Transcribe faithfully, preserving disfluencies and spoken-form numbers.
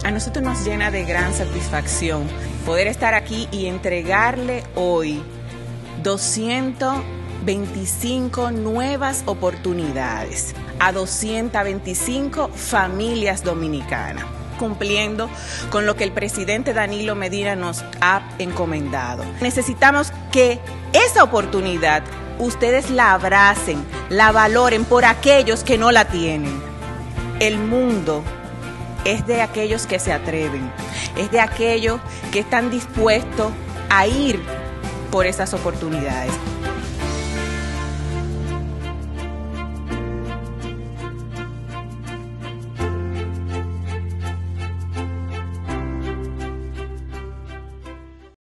A nosotros nos llena de gran satisfacción poder estar aquí y entregarle hoy doscientas veinticinco nuevas oportunidades a doscientas veinticinco familias dominicanas, cumpliendo con lo que el presidente Danilo Medina nos ha encomendado. Necesitamos que esa oportunidad ustedes la abracen, la valoren por aquellos que no la tienen. El mundo es de aquellos que se atreven, es de aquellos que están dispuestos a ir por esas oportunidades.